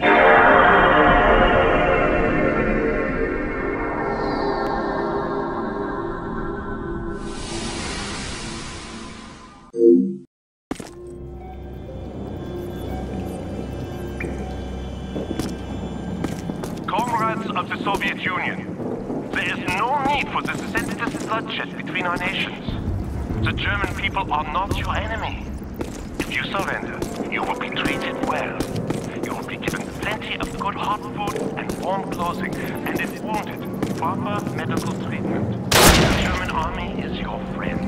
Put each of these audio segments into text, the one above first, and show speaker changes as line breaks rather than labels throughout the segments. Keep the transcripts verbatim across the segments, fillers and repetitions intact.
Comrades of the Soviet Union, there is no need for this senseless bloodshed between our nations. The German people are not your enemy. If you surrender, you will be treated well. You will be given plenty of good hot food and warm clothing, and if wounded, proper medical treatment. The German army is your friend.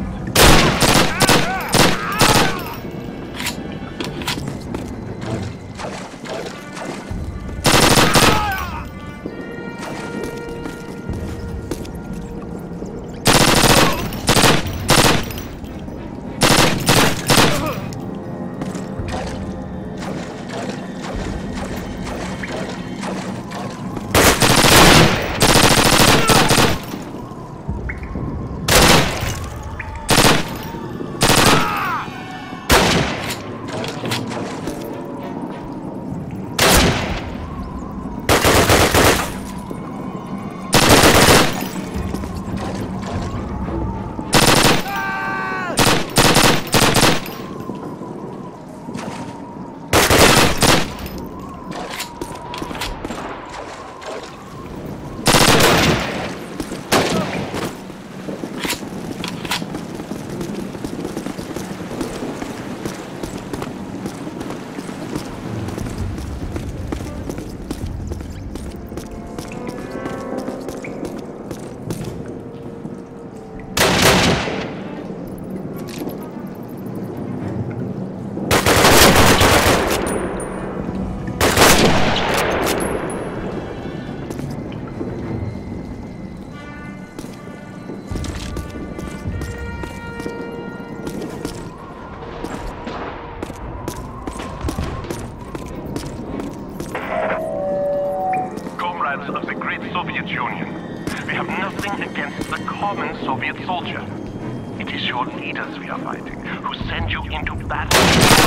Of the great Soviet Union. We have nothing against the common Soviet soldier. It is your leaders we are fighting, who send you into battle.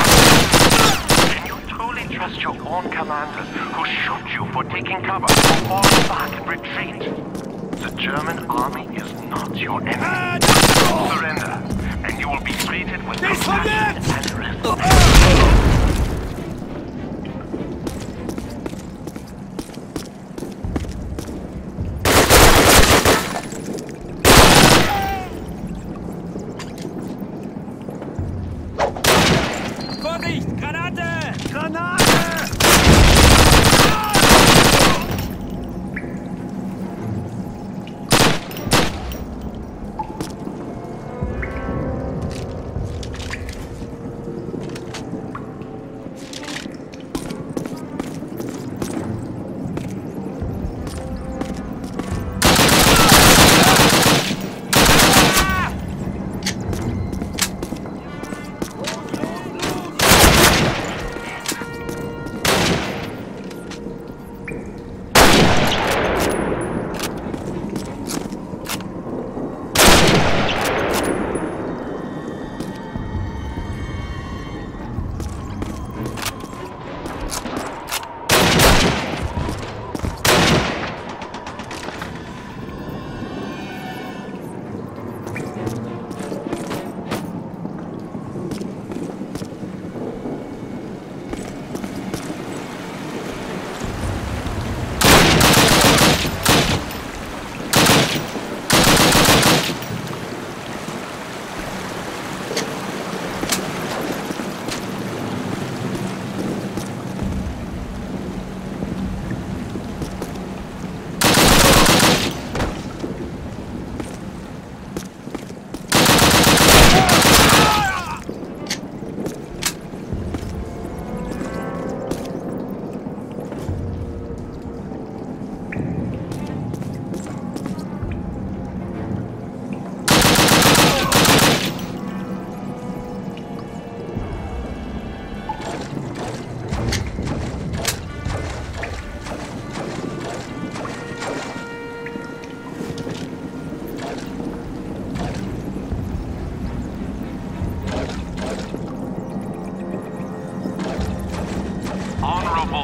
Can you truly trust your own commanders, who shoot you for taking cover, or falling back and retreat? The German army is not your enemy. Surrender, and you will be treated with compassion and respect.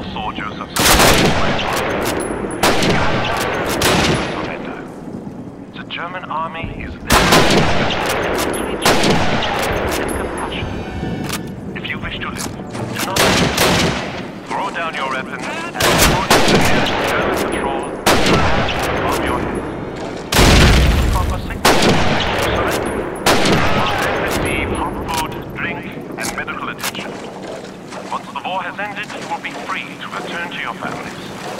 all soldiers of surrender. The German army is there and compassion. If you wish to live, do not hesitate. Throw down your weapons and report to the nearest German patrol above your head. Proper signal to surrender. Then receive hot food, drink, and medical attention. Once the war has ended, you will be free to return to your families.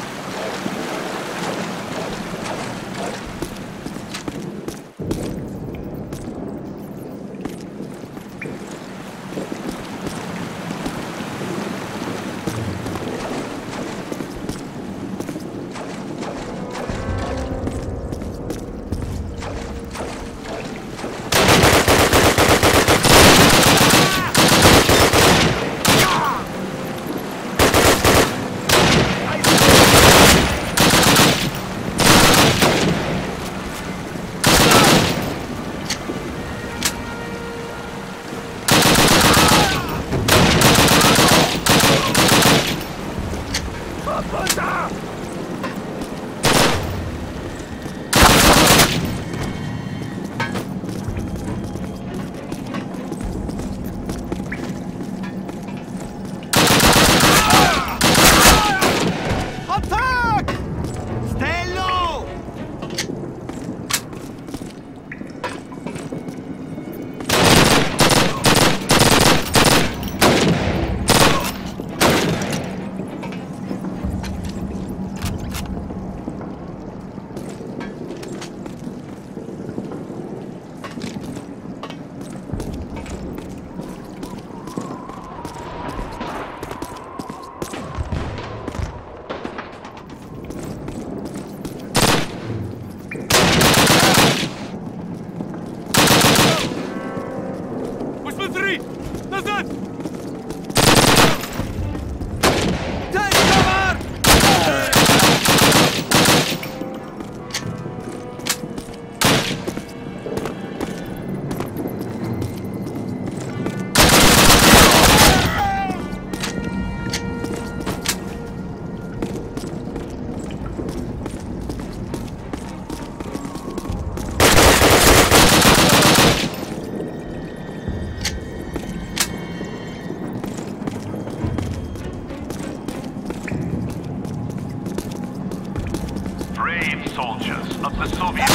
Soldiers of the Soviet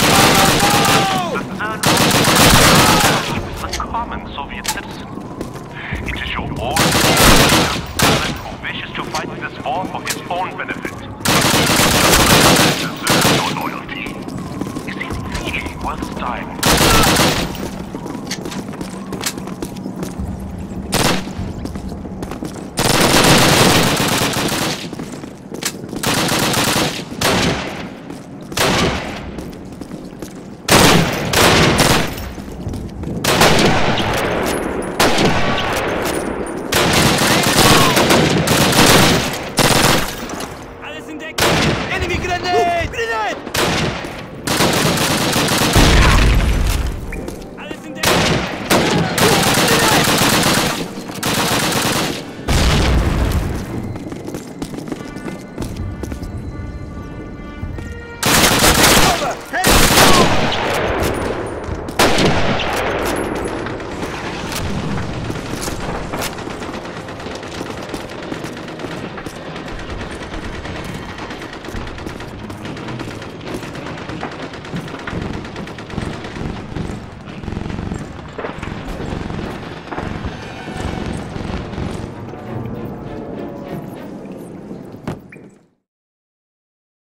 Union. The third is a common Soviet citizen. It is your ordinary citizen who wishes to fight this war for his own benefit. He deserves your loyalty. Is it really worth dying?